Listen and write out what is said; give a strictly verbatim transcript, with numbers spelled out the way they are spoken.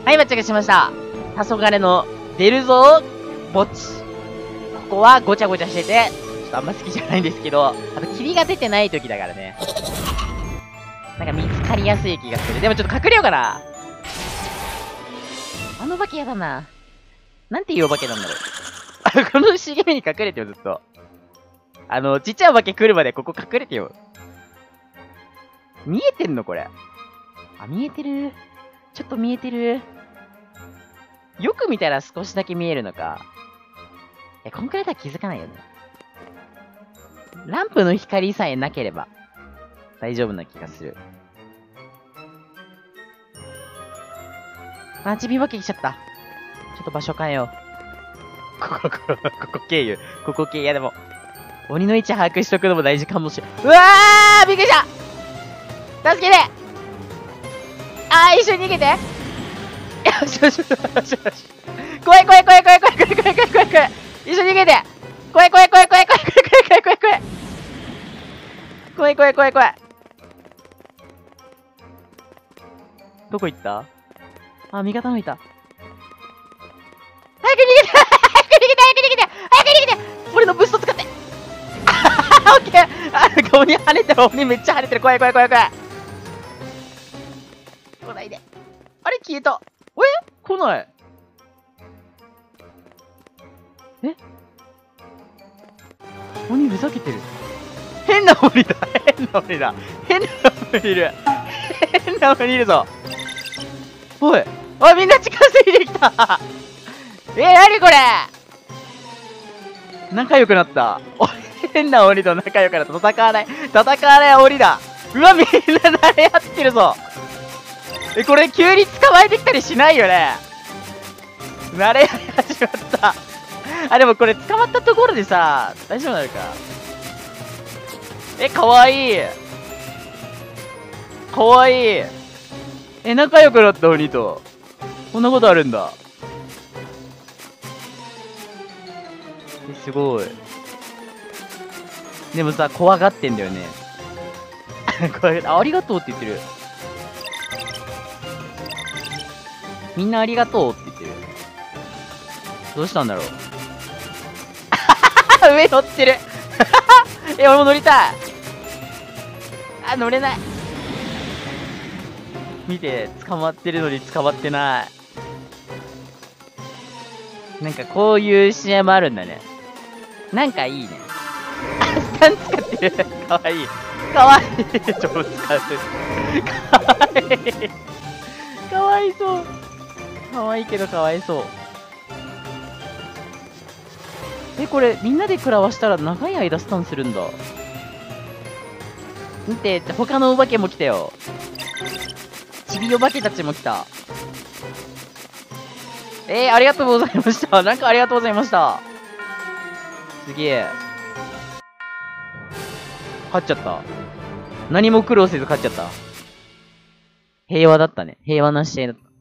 はい、マッチングしました。黄昏の出るぞ墓地。ここはごちゃごちゃしてて、ちょっとあんま好きじゃないんですけど、あと霧が出てない時だからね。なんか見つかりやすい気がする。でもちょっと隠れようかな。あのお化けやだな。なんていうお化けなんだろう。この茂みに隠れてよ、ずっと。あの、ちっちゃいお化け来るまでここ隠れてよ。見えてんのこれ。あ、見えてる。ちょっと見えてる。よく見たら少しだけ見えるのか。え、こんくらいだったら気づかないよね。ランプの光さえなければ大丈夫な気がする。あ、ちびぼけ来ちゃった。ちょっと場所変えよう。ここ、ここ、ここ経由。ここ経由。いやでも、鬼の位置把握しとくのも大事かもしれん。うわーびっくりした助けてあー、一緒に逃げてよしよしよしよしよし。怖い怖い怖い怖い怖い怖い怖い怖い怖い怖い。一緒に逃げて怖い怖い怖い怖い怖い怖い怖い怖い怖い怖い怖い怖い怖い。どこ行った？あ、味方のいた。早く逃げて早く逃げて早く逃げて早く逃げて俺のブースト使ってオッケーあ、なんか鬼跳ねてる鬼めっちゃ跳ねてる怖い怖い怖い怖い来ないであれ消えたえ来ないえ鬼ふざけてる変な鬼だ変な鬼だ変な鬼いる変な鬼いるぞおいおいみんな近づいてきたえー、なにこれ仲良くなったお変な鬼と仲良くなった戦わない戦わない鬼だうわみんな慣れ合ってるぞえこれ急に捕まえてきたりしないよね慣れ合い始まったあでもこれ捕まったところでさ大丈夫なのかえかわいいかわいいえ仲良くなった鬼とこんなことあるんだえすごいでもさ怖がってんだよねこれありがとうって言ってるみんなありがとうって言ってるどうしたんだろう上乗ってるえ俺も乗りたいあ乗れない見て捕まってるのに捕まってないなんかこういう試合もあるんだねなんかいいねスタン使ってるかわいいかわいい上手使うかわいいかわいそうかわいいけどかわいそうえこれみんなで食らわしたら長い間スタンするんだ見て他のお化けも来たよちびお化けたちも来たえー、ありがとうございましたなんかありがとうございましたすげえ勝っちゃった何も苦労せず勝っちゃった平和だったね平和な試合だった